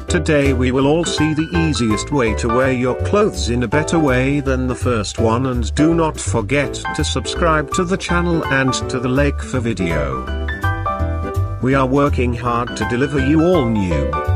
Today we will all see the easiest way to wear your clothes in a better way than the first one, and do not forget to subscribe to the channel and to the like for video. We are working hard to deliver you all new,